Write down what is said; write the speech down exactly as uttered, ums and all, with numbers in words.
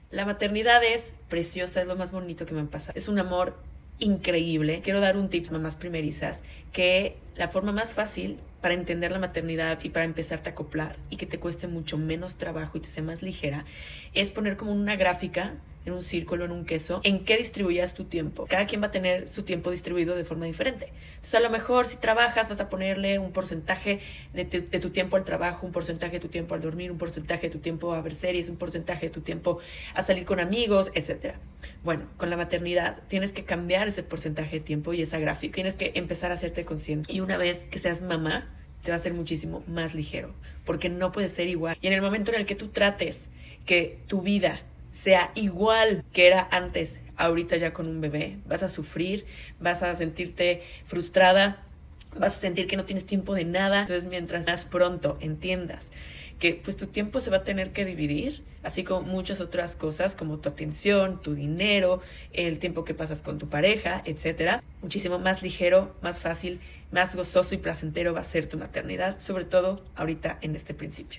La maternidad es preciosa, es lo más bonito que me ha pasado. Es un amor increíble. Quiero dar un tips, mamás primerizas, que la forma más fácil para entender la maternidad y para empezarte a acoplar y que te cueste mucho menos trabajo y te sea más ligera, es poner como una gráfica en un círculo, en un queso, en qué distribuyas tu tiempo. Cada quien va a tener su tiempo distribuido de forma diferente. Entonces, a lo mejor si trabajas vas a ponerle un porcentaje de, te, de tu tiempo al trabajo, un porcentaje de tu tiempo al dormir, un porcentaje de tu tiempo a ver series, un porcentaje de tu tiempo a salir con amigos, etcétera. Bueno, con la maternidad tienes que cambiar ese porcentaje de tiempo y esa gráfica. Tienes que empezar a hacerte consciente. Y una vez que seas mamá, te va a ser muchísimo más ligero, porque no puede ser igual. Y en el momento en el que tú trates que tu vida sea igual que era antes, ahorita ya con un bebé, vas a sufrir, vas a sentirte frustrada, vas a sentir que no tienes tiempo de nada. Entonces, mientras más pronto entiendas que pues tu tiempo se va a tener que dividir, así como muchas otras cosas como tu atención, tu dinero, el tiempo que pasas con tu pareja, etcétera, muchísimo más ligero, más fácil, más gozoso y placentero va a ser tu maternidad, sobre todo ahorita en este principio.